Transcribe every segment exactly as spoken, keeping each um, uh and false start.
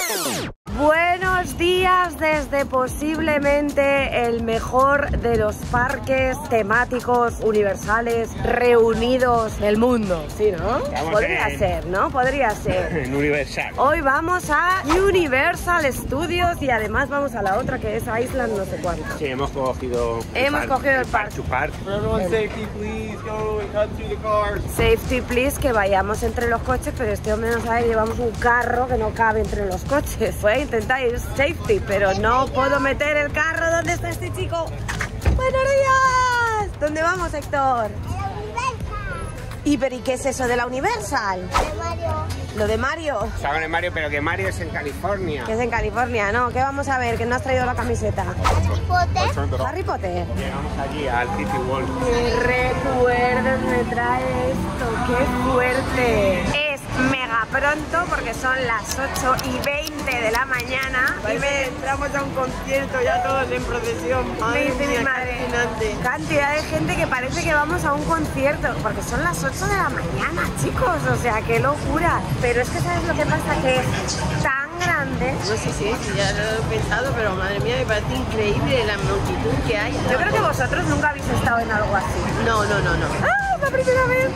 Buenos días desde posiblemente el mejor de los parques temáticos universales reunidos del mundo. Sí, ¿no? Vamos Podría en... ser, ¿no? Podría ser. En Universal. Hoy vamos a Universal Studios y además vamos a la otra que es Island no sé cuánto. Sí, hemos cogido Hemos el cogido el park. park. Safety, please, go and cut through the cars. Safety, please, que vayamos entre los coches, pero este hombre no sabe, llevamos un carro que no cabe entre los coches. Voy a intentar ir safety, pero no puedo meter el carro. ¿Dónde está este chico? ¡Buenos días! ¿Dónde vamos, Héctor? ¿Y pero y qué es eso de la Universal? De Mario. Lo de Mario. Saben en Mario, pero que Mario es en California. Que es en California, ¿no? ¿Qué vamos a ver? Que no has traído la camiseta. Harry Potter. Harry Potter. Llegamos allí al City World. ¡Qué recuerdos me trae esto! ¡Qué fuerte! Es mega pronto porque son las ocho y veinte de la mañana. Y me entramos a un concierto ya todos en procesión. Me dice mi madre, cantidad de gente que parece que vamos a un concierto, porque son las ocho de la mañana, chicos, o sea, qué locura. Pero es que ¿sabes lo que pasa? Que es tan grande. No sé si sí, sí, ya lo he pensado, pero madre mía, me parece increíble la multitud que hay. Yo creo que vosotros nunca habéis estado en algo así. No, no, no, no. ¡Ah, la primera vez!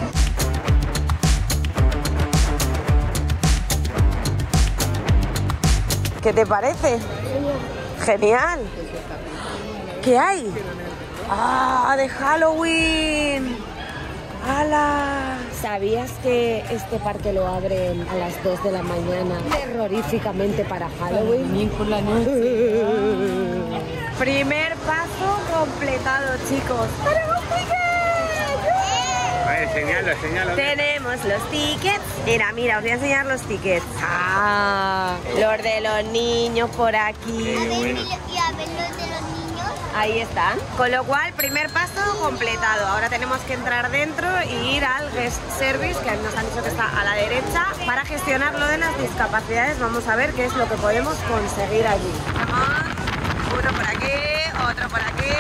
¿Qué te parece? Genial. ¿Qué hay? ¡Ah, de Halloween! ¡Hala! ¿Sabías que este parque lo abren a las dos de la mañana terroríficamente para Halloween? Por la noche. Primer paso completado, chicos. ¡Tenemos tickets! A ver, señalo, señalo. Tenemos los tickets. Mira, mira, os voy a enseñar los tickets. Ah, los de los niños por aquí. A ver, y, y a ver los de los niños. Ahí están. Con lo cual, primer paso completado. Ahora tenemos que entrar dentro y ir al guest service, que nos han dicho que está a la derecha, para gestionar lo de las discapacidades. Vamos a ver qué es lo que podemos conseguir allí. Vamos. Uno por aquí, otro por aquí.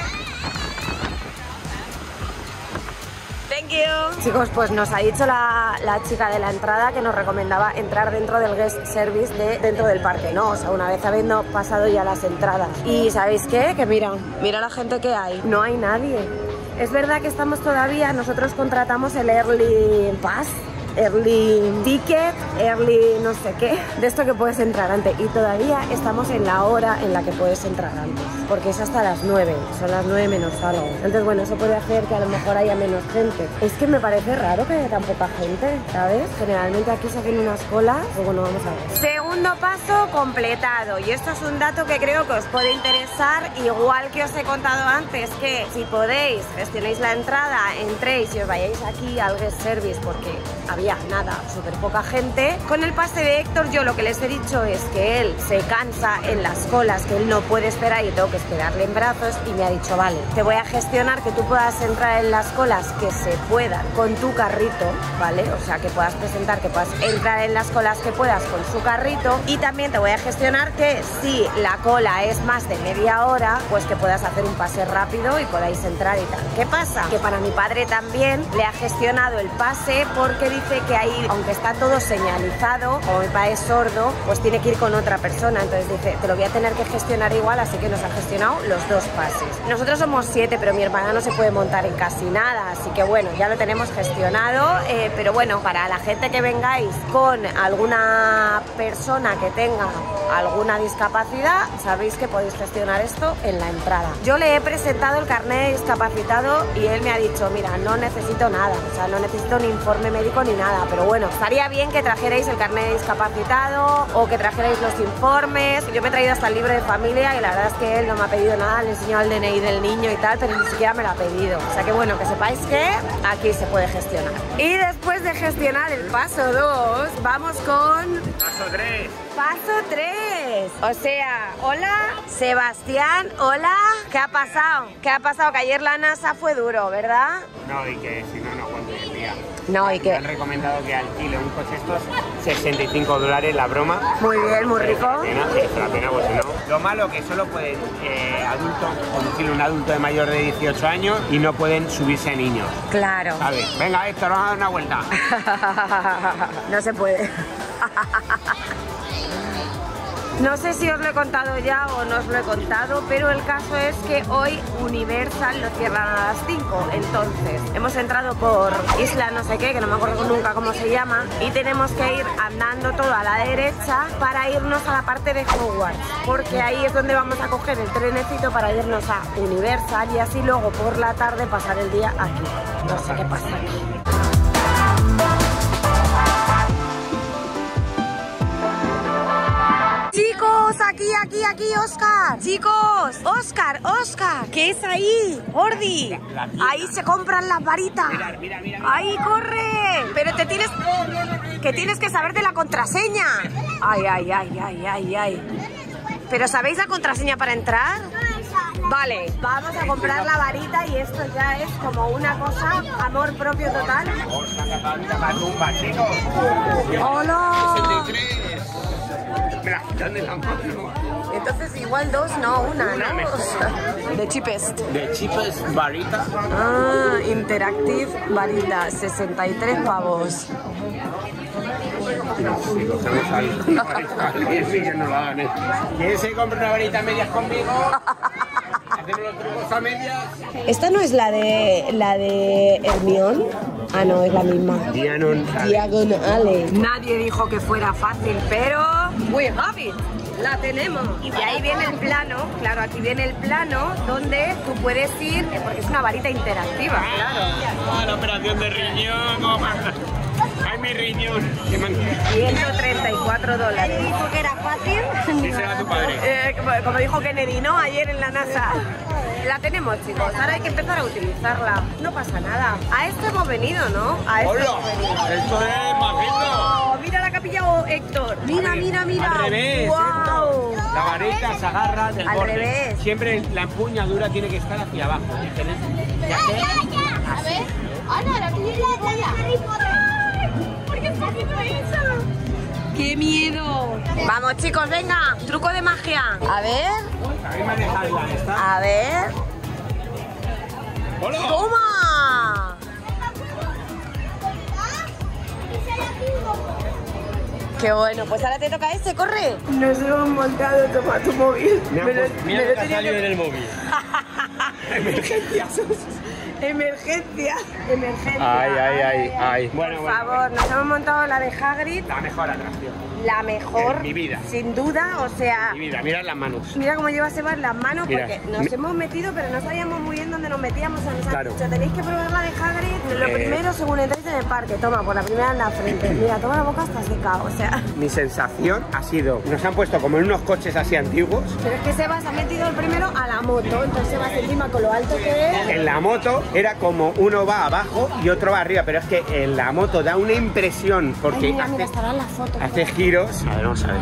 Thank you. Chicos, pues nos ha dicho la, la chica de la entrada que nos recomendaba entrar dentro del guest service de dentro del parque, ¿no? O sea, una vez habiendo pasado ya las entradas. Y ¿sabéis qué? Que mira, mira la gente que hay. No hay nadie. Es verdad que estamos todavía, nosotros contratamos el Early Pass, Early Ticket, Early no sé qué, de esto que puedes entrar antes. Y todavía estamos en la hora en la que puedes entrar antes, porque es hasta las nueve, son las nueve menos algo. Entonces, bueno, eso puede hacer que a lo mejor haya menos gente. Es que me parece raro que haya tan poca gente, ¿sabes? Generalmente aquí se hacen unas colas, pero bueno, vamos a ver. Segundo paso completado, y esto es un dato que creo que os puede interesar, igual que os he contado antes, que si podéis, gestionéis la entrada, entréis y os vayáis aquí al guest service, porque había nada, súper poca gente. Con el pase de Héctor, yo lo que les he dicho es que él se cansa en las colas, que él no puede esperar y tengo que esperarle en brazos, y me ha dicho, vale, te voy a gestionar que tú puedas entrar en las colas que se puedan con tu carrito, ¿vale? O sea, que puedas presentar, que puedas entrar en las colas que puedas con su carrito, y también te voy a gestionar que si la cola es más de media hora, pues que puedas hacer un pase rápido y podáis entrar y tal. ¿Qué pasa? Que para mi padre también le ha gestionado el pase, porque dice que ahí, aunque está todo señalizado, como mi padre es sordo, pues tiene que ir con otra persona. Entonces dice, te lo voy a tener que gestionar igual, así que nos ha gestionado los dos pases. Nosotros somos siete, pero mi hermana no se puede montar en casi nada, así que bueno, ya lo tenemos gestionado. Eh, pero bueno, para la gente que vengáis con alguna persona que tenga alguna discapacidad, sabéis que podéis gestionar esto en la entrada. Yo le he presentado el carnet de discapacitado y él me ha dicho, mira, no necesito nada, o sea, no necesito ni informe médico ni nada, pero bueno, estaría bien que trajerais el carnet de discapacitado o que trajerais los informes. Yo me he traído hasta el libro de familia y la verdad es que él no me ha pedido nada, le he enseñado el D N I del niño y tal, pero ni siquiera me lo ha pedido. O sea que bueno, que sepáis que aquí se puede gestionar. Y después de gestionar el paso dos, vamos con... Paso tres. Paso tres. O sea, hola, Sebastián, hola. ¿Qué ha pasado? ¿Qué ha pasado? Que ayer la NASA fue duro, ¿verdad? No, y que si no, no aguanto el día. No, y Me que... han recomendado que alquile un coche estos sesenta y cinco dólares la broma. Muy bien, muy rico. La pena, es la pena, pues si no. Lo malo que solo pueden eh, adultos conducir un adulto de mayor de dieciocho años y no pueden subirse a niños. Claro. ¿Sabes? Venga, Héctor, vamos a dar una vuelta. No se puede. No sé si os lo he contado ya o no os lo he contado, pero el caso es que hoy Universal lo cierran a las cinco. Entonces, hemos entrado por Isla no sé qué, que no me acuerdo nunca cómo se llama, y tenemos que ir andando todo a la derecha para irnos a la parte de Hogwarts, porque ahí es donde vamos a coger el trenecito para irnos a Universal y así luego por la tarde pasar el día aquí. No sé qué pasa aquí. Chicos, aquí, aquí, aquí, Oscar. Chicos, Oscar, Oscar. ¿Qué es ahí? Ordi. Ahí se compran las varitas. Mira, mira, mira. Ahí, corre. Pero te tienes que tienes que saber de la contraseña. Ay, ay, ay, ay, ay, ay. ¿Pero sabéis la contraseña para entrar? Vale, vamos a comprar la varita y esto ya es como una cosa, amor propio total. ¡Hola! Me la quitan de la mano. Entonces igual dos, no una, Una ¿no? mejor. De cheapest. De cheapest varita. Ah, Interactive varita, sesenta y tres pavos. Si cogemos al alguien sí que no lo hagan, ¿eh? ¿Quién se compra una varita a medias conmigo? Hacemos los trucos a medias. ¿Esta no es la de la de Hermione? Ah, no, es la misma. Diagon. Diagonale. Nadie dijo que fuera fácil, pero we have it. La tenemos. Y de ahí viene el plano, claro, aquí viene el plano donde tú puedes ir, porque es una varita interactiva, claro. Ah, la operación de riñón, ¿cómo pasa? ¡Ay, mi riñón! ciento treinta y cuatro dólares. ¿Dijo que era fácil? Sí, será tu padre. Eh, como, como dijo Kennedy, ¿no? Ayer en la NASA. La tenemos, chicos. Ahora hay que empezar a utilizarla. No pasa nada. A esto hemos venido, ¿no? A esto ¡Hola! hemos venido. ¡Esto es majito! Oh, mira la capilla, oh, Héctor. Mira, mira, mira. Al revés, ¡Wow! Héctor. La varita se agarra del Al borde. revés. Siempre la empuñadura tiene que estar hacia abajo. Y tenés que hacer A ver. Ana, la tuya es Harry Potter. ¿Por qué estás haciendo eso? ¡Qué miedo! Vamos, chicos, venga. Truco de magia. A ver. ¿Sabéis manejarla esta? A ver. ¡Hola! ¡Toma! Qué bueno, pues ahora te toca ese, corre. Nos hemos montado, toma tu móvil. Mira, Me lo- pues, mira me lo lo que ha tenía salido que- en el móvil. Emergencias. Emergencia, emergencia. Ay, ay, ay, ay. Bueno, Por bueno. favor, nos hemos montado la de Hagrid, La mejor atracción. la mejor, En mi vida. sin duda, o sea, Mi vida, mirad las manos. mira cómo lleva Seba en las manos, Mira, porque nos mi- hemos metido, pero no sabíamos muy bien dónde nos metíamos, o sea, nos han Claro. dicho, tenéis que probar la de Hagrid, lo Eh. primero según entréis en el parque, toma, por la primera en la frente, mira, toma la boca hasta seca, o sea, Mi sensación ha sido, nos han puesto como en unos coches así antiguos. pero es que Seba se ha metido el primero a la moto, entonces Seba encima con lo alto que es. En la moto era como uno va abajo y otro va arriba, pero es que en la moto da una impresión Ay, porque mira, mira, hace, estarán las fotos. hace giros. A ver, vamos a ver.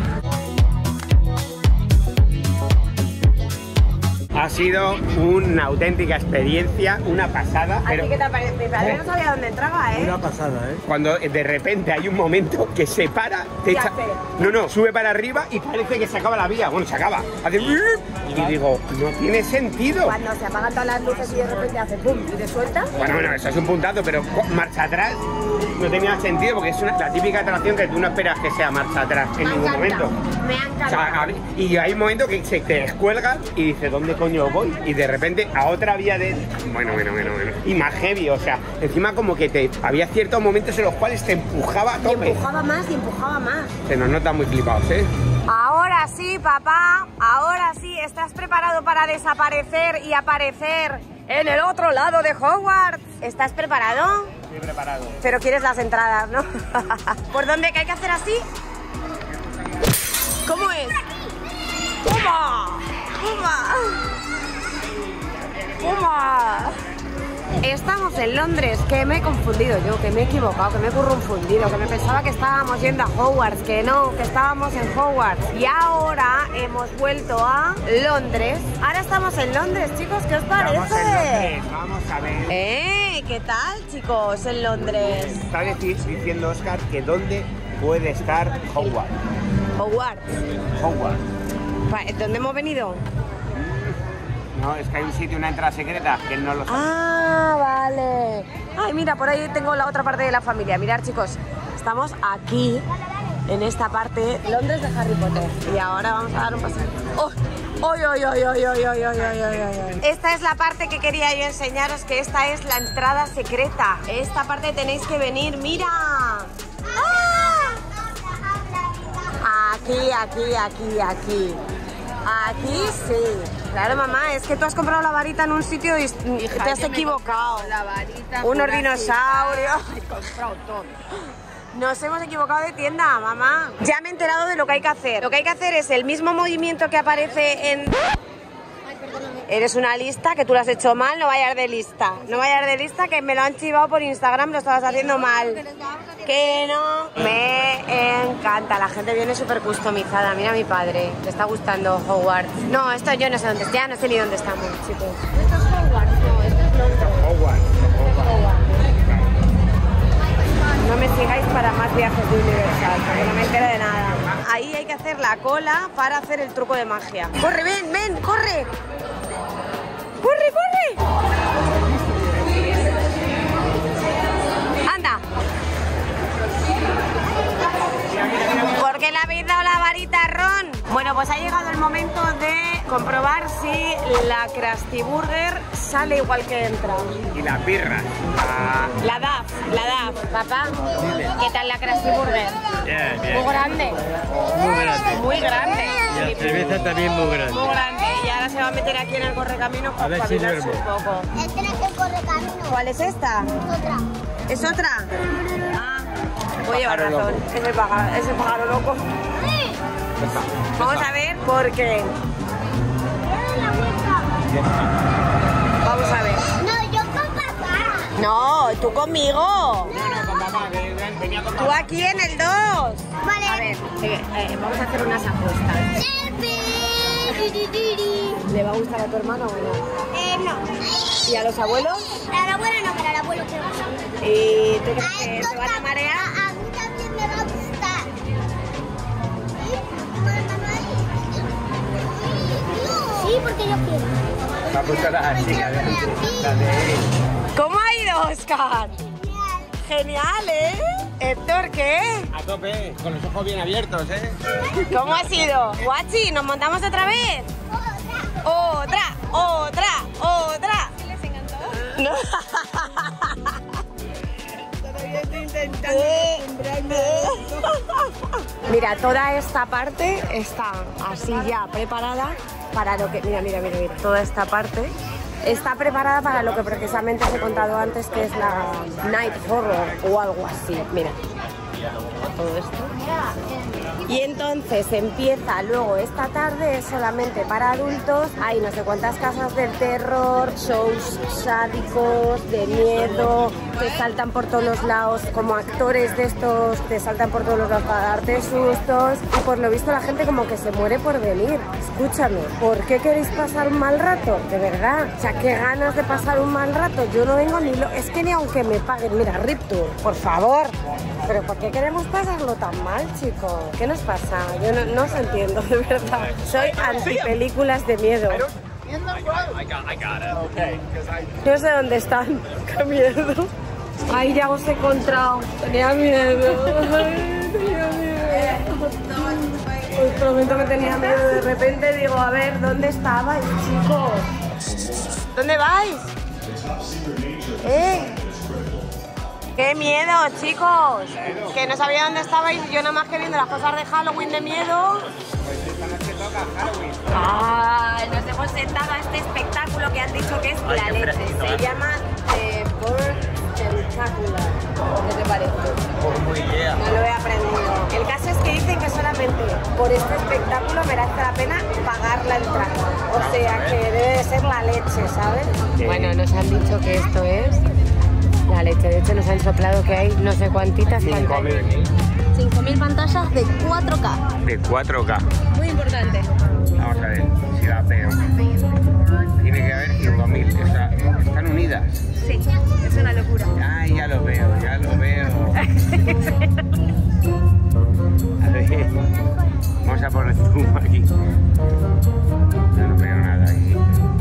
Ha sido una auténtica experiencia, una pasada, ¿A pero ti qué te parece? Mi padre no sabía dónde entraba, ¿eh? Una pasada, ¿eh? cuando de repente hay un momento que se para, te ¿Qué echa... hace? No, no, sube para arriba y parece que se acaba la vía. Bueno, se acaba. Hace... Y digo, no tiene sentido. Cuando se apagan todas las luces y de repente hace pum y te suelta. Bueno, bueno, eso es un puntazo, pero co- marcha atrás no tenía sentido porque es una, la típica atracción que tú no esperas que sea marcha atrás en Me ningún encanta, momento. me O encanta. sea, a ver, y hay un momento que se te descuelga y dices, ¿dónde coño voy? Y de repente a otra vía de... Bueno, bueno, bueno, bueno. Y más heavy, o sea, encima como que te había ciertos momentos en los cuales te empujaba a Y tope. empujaba más y empujaba más. Se nos nota muy flipados, ¿eh? Ahora sí, papá, ahora sí, ¿estás preparado para desaparecer y aparecer en el otro lado de Hogwarts? ¿Estás preparado? Estoy preparado. Pero quieres las entradas, ¿no? ¿Por dónde? ¿Que hay que hacer así? ¿Cómo es? ¡Toma! ¡Toma! ¡Toma! Estamos en Londres, que me he confundido yo, que me he equivocado, que me he confundido, que me pensaba que estábamos yendo a Hogwarts, que no, que estábamos en Hogwarts. Y ahora hemos vuelto a Londres. Ahora estamos en Londres, chicos, ¿qué os parece? Vamos en Londres, vamos a ver. ¡Eh! ¿Qué tal, chicos, en Londres? Está deci- diciendo Oscar que dónde puede estar Hogwarts. Hogwarts. Hogwarts. Va, ¿dónde hemos venido? No, es que hay un sitio, una entrada secreta que no lo sabe. Ah, vale. Ay, mira, por ahí tengo la otra parte de la familia. Mirad, chicos, estamos aquí en esta parte Londres de Harry Potter. Y ahora vamos a dar un paseo. ¡Oh! ¡Oy, oy, oy, oy, oy, oy, oy, oy, oy! Esta es la parte que quería yo enseñaros, que esta es la entrada secreta. Esta parte tenéis que venir, ¡mira! ¡Ah! Aquí, aquí, aquí, aquí. Aquí sí. Claro, mamá, es que tú has comprado la varita en un sitio y Hija, te has yo me he equivocado. comprado la varita, Unos Jurásica. dinosaurios. He comprado todo. Nos hemos equivocado de tienda, mamá. Ya me he enterado de lo que hay que hacer. Lo que hay que hacer es el mismo movimiento que aparece en... Eres una lista, que tú lo has hecho mal, no vayas de lista. No vayas de lista, que me lo han chivado por Instagram, lo estabas haciendo mal. Que no. Me encanta, la gente viene súper customizada. Mira a mi padre, le está gustando Hogwarts. No, esto yo no sé dónde está, ya no sé ni dónde estamos, chicos. Esto es Hogwarts, no, esto es Londres. Hogwarts. No me sigáis para más viajes de Universal, porque no me entero de nada. Ahí hay que hacer la cola para hacer el truco de magia. ¡Corre, ven, ven, corre! ¡Corre, corre! ¡Anda! ¿Por qué le habéis dado la varita, Ron? Bueno, pues ha llegado el momento de comprobar si la Krusty Burger sale igual que entra. Y la birra. La... La D A F, la D A F. Papá, ¿qué tal la Krusty Burger? Bien, bien. Muy grande. Muy grande. Muy grande. Y la cerveza también muy grande. Muy grande. Y ahora se va a meter aquí en el correcaminos A para ver si espabilarse un duermo. poco. Este no es el correcamino. ¿Cuál es esta? Otra. ¿Es otra? Ah, voy a llevar razón. Es el pájaro, es el pájaro loco. Vamos a ver por qué. La vuelta. Vamos a ver. No, yo con papá. No, tú conmigo. No, no, con papá, que venía con Tú papá. aquí en el dos. Vale. A ver, eh, eh, vamos a hacer unas apuestas. Selfie. Di, di, di, di. ¿Le va a gustar a tu hermano o no? Eh, no. ¿Y a los abuelos? A la abuela no, pero al abuelo que va. ¿Y tú crees A que esto se van a tam- marear? A, a mí también me va a gustar. ¿Sí? ¿Cómo ahí? Sí, porque yo quiero. Me ha puesto la chica de... La de... ¿Cómo ha ido, Oscar? Genial, ¿eh? Héctor, ¿qué? A tope, con los ojos bien abiertos, ¿eh? ¿Cómo ha sido? Guachi, ¿nos montamos otra vez? Otra, otra, otra. ¿Sí les encantó? No. Todavía estoy intentando Eh, acostumbrarme. Mira, toda esta parte está así ya preparada para lo que... Mira, mira, mira, mira. Toda esta parte está preparada para lo que precisamente os he contado antes, que es la Night Horror o algo así. Mira, todo esto. Y entonces empieza luego esta tarde, es solamente para adultos. Hay no sé cuántas casas del terror, shows sádicos, de miedo, te saltan por todos los lados, como actores de estos, te saltan por todos los lados para darte sustos. Y por lo visto la gente como que se muere por venir. Escúchame, ¿por qué queréis pasar un mal rato? De verdad, o sea, qué ganas de pasar un mal rato. Yo no vengo ni lo... Es que ni aunque me paguen, mira, Riptour, por favor. Pero ¿por qué queremos pasarlo tan mal, chicos? ¿Qué nos pasa? Yo no, no os entiendo, de verdad. Soy anti películas de miedo. No sé dónde están. Qué miedo. Ay, ya os he encontrado. Tenía miedo. Ay, tenía miedo. Os prometo que tenía miedo. De repente digo, a ver, ¿dónde estabais, chicos? ¿Dónde vais? ¿Eh? ¡Qué miedo, chicos! Que no sabía dónde estabais, yo nada más que viendo las cosas de Halloween de miedo. Pues esta noche toca Halloween. ¡Ay! Nos hemos sentado a este espectáculo que han dicho que es la leche. Se llama The Bird Spectacular. ¿Qué te parece? Muy bien. No lo he aprendido. El caso es que dicen que solamente por este espectáculo merece la pena pagar la entrada. O sea que debe de ser la leche, ¿sabes? Bueno, nos han dicho que esto es la leche. De hecho, nos han soplado que hay no sé cuantitas pantallas. cinco mil pantallas de cuatro K. De cuatro K. Muy importante. Vamos a ver si la veo. Tiene que haber cinco mil. O sea, están unidas. Sí, es una locura. Ay, ya lo veo, ya lo veo. A ver, vamos a poner zoom aquí. Yo no veo nada aquí.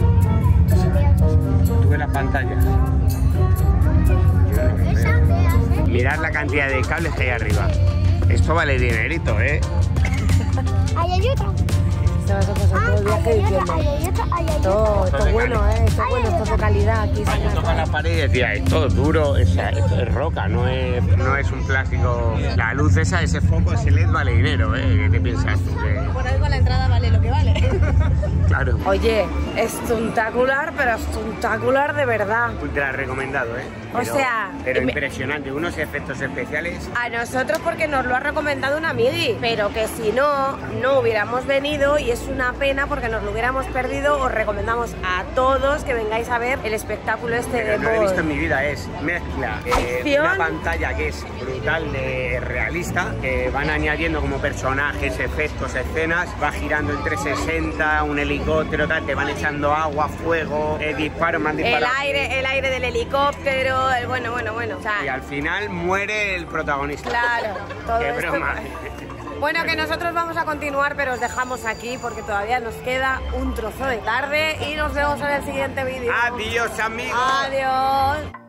¿Tú ves las pantallas? Yo no lo veo. Mirad la cantidad de cables que hay arriba. Esto vale dinerito, ¿eh? Ahí hay otra. Se vas a pasar todo el viaje Ahí hay diciendo. otra, ahí hay otra, ahí hay otra. Esto, esto es bueno, ¿eh? Esto es bueno, esto es de calidad. Aquí Yo se toca la pared y decía, esto es duro, o sea, esto es roca, no es, no es un plástico. La luz esa, ese foco, ese L E D vale dinero, ¿eh? ¿Qué te piensas tú? Que... Por algo la entrada vale lo que vale. Claro. Oye, espectacular, pero espectacular de verdad. Ultra recomendado, ¿eh? O Pero- sea, Pero me- impresionante, unos efectos especiales. A nosotros porque nos lo ha recomendado una amigui, pero que si no, no hubiéramos venido y es una pena porque nos lo hubiéramos perdido. Os recomendamos a todos que vengáis a ver el espectáculo este Pero de no lo he visto en Bolt. mi vida, es mezcla eh, Ficción. una pantalla que es brutal de realista, que van añadiendo como personajes, efectos, escenas, va girando en trescientos sesenta, un helicóptero, tal, te van echando agua, fuego, eh, disparos, más El disparos. aire, el aire del helicóptero, el bueno, bueno, bueno. O Y sea, al final muere el protagonista. claro, todo Qué esto- broma. Bueno, que nosotros vamos a continuar, pero os dejamos aquí porque todavía nos queda un trozo de tarde y nos vemos en el siguiente vídeo. Adiós, amigos. Adiós.